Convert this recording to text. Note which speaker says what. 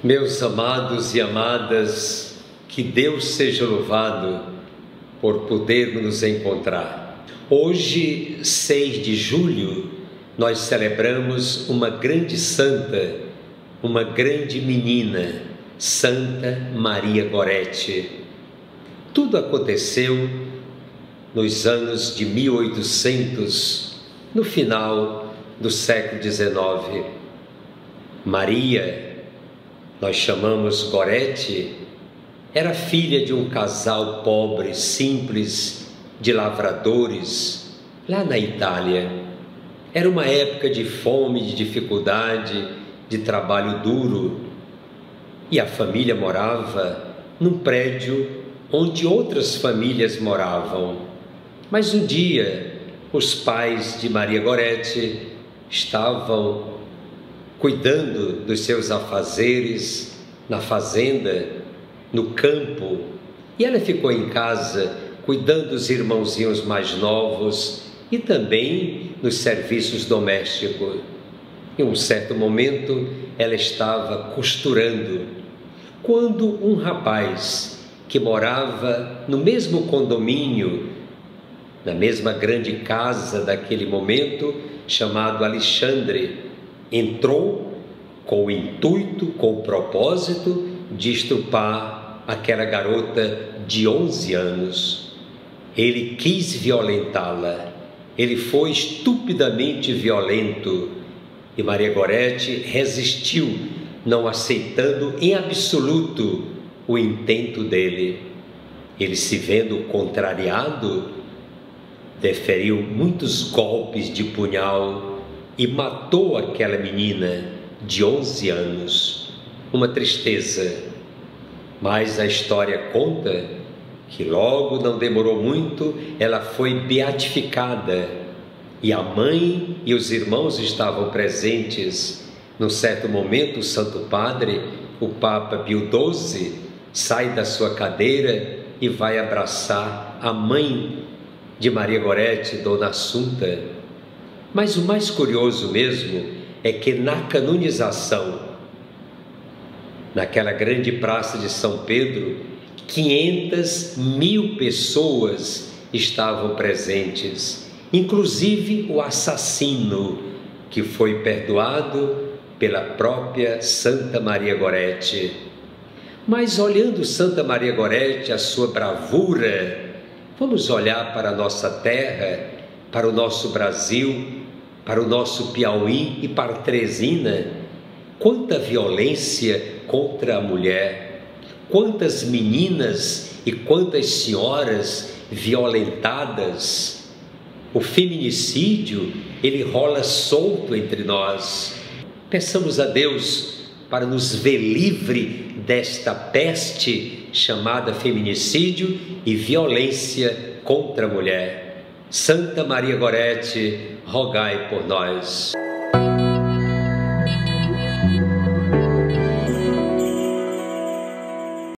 Speaker 1: Meus amados e amadas, que Deus seja louvado por podermos nos encontrar. Hoje, 6 de julho, nós celebramos uma grande santa, uma grande menina, Santa Maria Gorete. Tudo aconteceu nos anos de 1800, no final do século XIX. Maria, nós chamamos Gorete, era filha de um casal pobre, simples, de lavradores, lá na Itália. Era uma época de fome, de dificuldade, de trabalho duro. E a família morava num prédio onde outras famílias moravam. Mas um dia, os pais de Maria Gorete estavam cuidando dos seus afazeres na fazenda, no campo, e ela ficou em casa cuidando dos irmãozinhos mais novos e também nos serviços domésticos. Em um certo momento, ela estava costurando, quando um rapaz que morava no mesmo condomínio, na mesma grande casa daquele momento, chamado Alexandre, entrou com o intuito, com o propósito de estuprar aquela garota de 11 anos. Ele quis violentá-la, ele foi estupidamente violento e Maria Gorete resistiu, não aceitando em absoluto o intento dele. Ele, se vendo contrariado, deferiu muitos golpes de punhal e matou aquela menina de 11 anos. Uma tristeza, mas a história conta que logo, não demorou muito, ela foi beatificada e a mãe e os irmãos estavam presentes. Num certo momento, o Santo Padre, o Papa Pio XII, sai da sua cadeira e vai abraçar a mãe de Maria Gorete, Dona Assunta. Mas o mais curioso mesmo é que na canonização, naquela grande praça de São Pedro, 500.000 pessoas estavam presentes, inclusive o assassino, que foi perdoado pela própria Santa Maria Gorete. Mas olhando Santa Maria Gorete, a sua bravura, vamos olhar para a nossa terra, para o nosso Brasil, para o nosso Piauí e para Teresina. Quanta violência contra a mulher, quantas meninas e quantas senhoras violentadas. O feminicídio, ele rola solto entre nós. Peçamos a Deus para nos ver livre desta peste chamada feminicídio e violência contra a mulher. Santa Maria Gorete, rogai por nós.